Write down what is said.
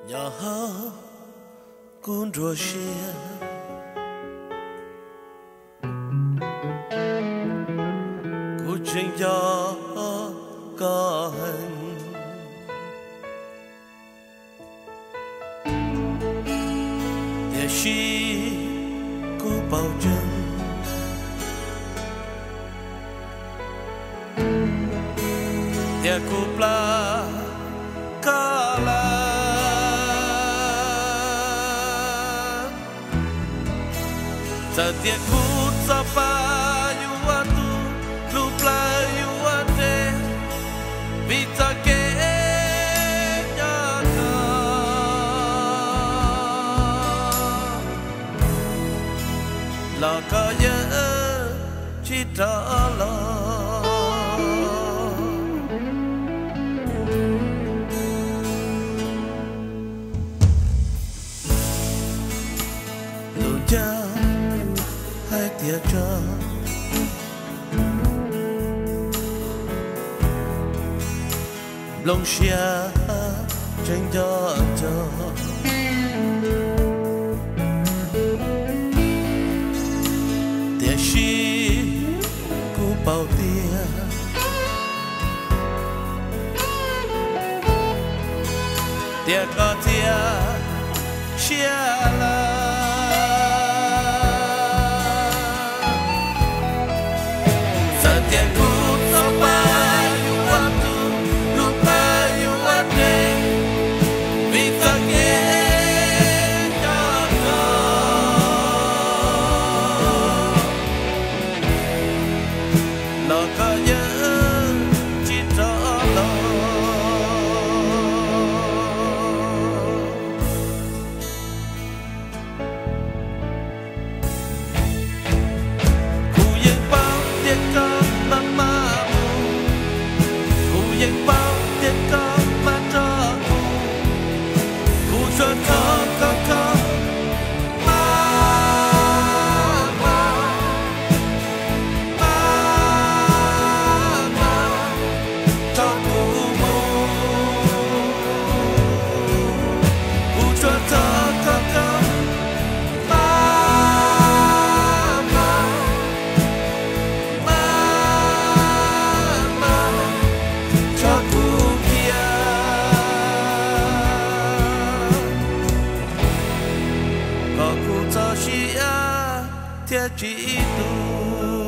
nhà ha cũng rồi xia cũng chính cho có hình để chi cũng bao chân để cũng là cả là setiap ku sapa you atu lupa you ate vita ke nyata la kaya cita Allah lu hai tia cho lòng xia tranh cho tia chi cú bao tia tia có tia xia la chỉ tu